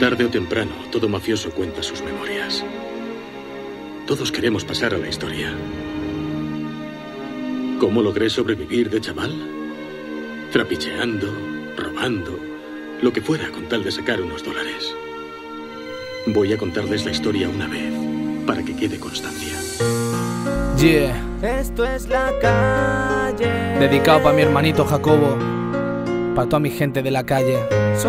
Tarde o temprano, todo mafioso cuenta sus memorias. Todos queremos pasar a la historia. ¿Cómo logré sobrevivir de chaval? Trapicheando, robando, lo que fuera con tal de sacar unos dólares. Voy a contarles la historia una vez, para que quede constancia. Yeah. Esto es la calle. Dedicado para mi hermanito Jacobo, para toda mi gente de la calle.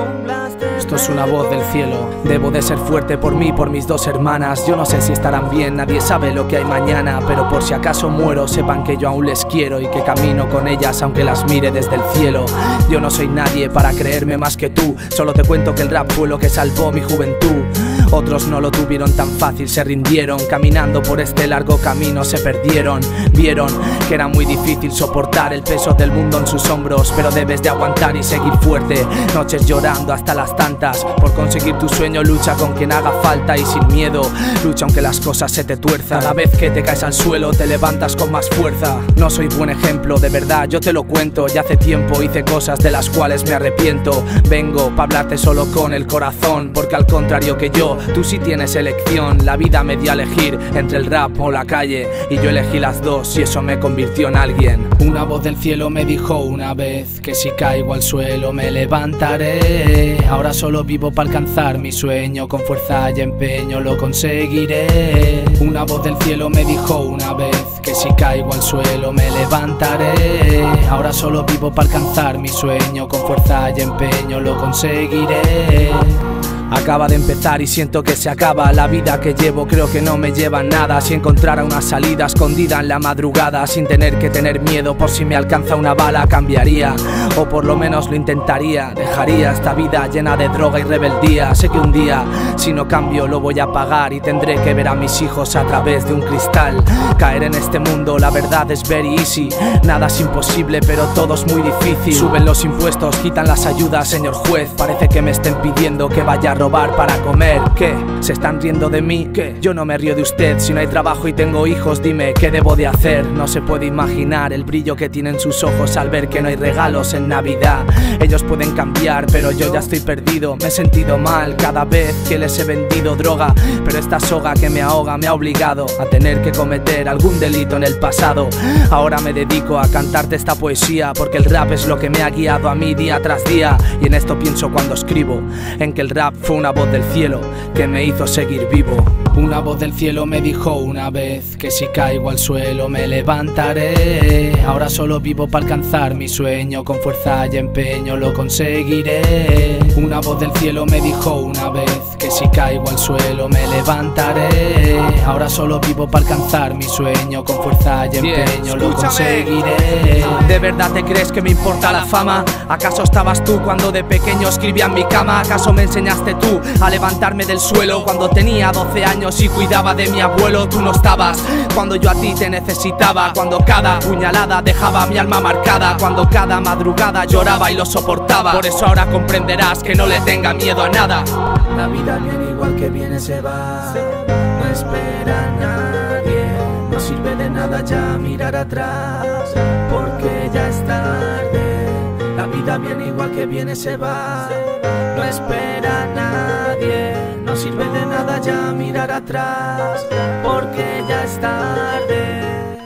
Esto es una voz del cielo. Debo de ser fuerte por mí, por mis dos hermanas. Yo no sé si estarán bien, nadie sabe lo que hay mañana, pero por si acaso muero, sepan que yo aún les quiero y que camino con ellas aunque las mire desde el cielo. Yo no soy nadie para creerme más que tú, solo te cuento que el rap fue lo que salvó mi juventud. Otros no lo tuvieron tan fácil, se rindieron. Caminando por este largo camino se perdieron. Vieron que era muy difícil soportar el peso del mundo en sus hombros, pero debes de aguantar y seguir fuerte. Noches llorando hasta las tantas, por conseguir tu sueño lucha con quien haga falta y sin miedo. Lucha aunque las cosas se te tuerzan. Cada vez que te caes al suelo te levantas con más fuerza. No soy buen ejemplo, de verdad, yo te lo cuento. Ya hace tiempo hice cosas de las cuales me arrepiento. Vengo pa' hablarte solo con el corazón, porque al contrario que yo, tú sí tienes elección. La vida me dio a elegir entre el rap o la calle, y yo elegí las dos y eso me convirtió en alguien. Una voz del cielo me dijo una vez que si caigo al suelo me levantaré. Ahora solo vivo para alcanzar mi sueño, con fuerza y empeño lo conseguiré. Una voz del cielo me dijo una vez que si caigo al suelo me levantaré. Ahora solo vivo para alcanzar mi sueño, con fuerza y empeño lo conseguiré. Acaba de empezar y siento que se acaba. La vida que llevo creo que no me lleva a nada. Si encontrara una salida escondida en la madrugada, sin tener que tener miedo por si me alcanza una bala, cambiaría, o por lo menos lo intentaría. Dejaría esta vida llena de droga y rebeldía. Sé que un día, si no cambio, lo voy a pagar y tendré que ver a mis hijos a través de un cristal. Caer en este mundo, la verdad es very easy. Nada es imposible, pero todo es muy difícil. Suben los impuestos, quitan las ayudas, señor juez. Parece que me estén pidiendo que vaya a robar para comer. ¿Qué? ¿Se están riendo de mí? ¿Qué? Yo no me río de usted. Si no hay trabajo y tengo hijos, dime, ¿qué debo de hacer? No se puede imaginar el brillo que tienen sus ojos al ver que no hay regalos en Navidad. Ellos pueden cambiar, pero yo ya estoy perdido. Me he sentido mal cada vez que les he vendido droga, pero esta soga que me ahoga me ha obligado a tener que cometer algún delito en el pasado. Ahora me dedico a cantarte esta poesía, porque el rap es lo que me ha guiado a mí día tras día. Y en esto pienso cuando escribo, en que el rap fue una voz del cielo que me hizo seguir vivo. Una voz del cielo me dijo una vez que si caigo al suelo me levantaré. Ahora solo vivo para alcanzar mi sueño, con fuerza y empeño lo conseguiré. Una voz del cielo me dijo una vez que si caigo al suelo me levantaré. Ahora solo vivo para alcanzar mi sueño, con fuerza y empeño lo conseguiré. ¿De verdad te crees que me importa la fama? ¿Acaso estabas tú cuando de pequeño escribía en mi cama? ¿Acaso me enseñaste tú a levantarme del suelo cuando tenía 12 años y cuidaba de mi abuelo? Tú no estabas cuando yo a ti te necesitaba, cuando cada puñalada dejaba mi alma marcada, cuando cada madrugada lloraba y lo soportaba. Por eso ahora comprenderás que no le tenga miedo a nada. La vida viene igual que viene se va, no espera a nadie. No sirve de nada ya mirar atrás, porque ya es tarde. La vida viene igual que viene se va, no espera a nadie. No sirve de nada ya mirar atrás, porque ya es tarde.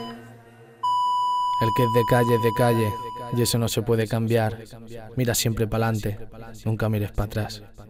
El que es de calle, y eso no se puede cambiar. Mira siempre pa'lante, nunca mires para atrás.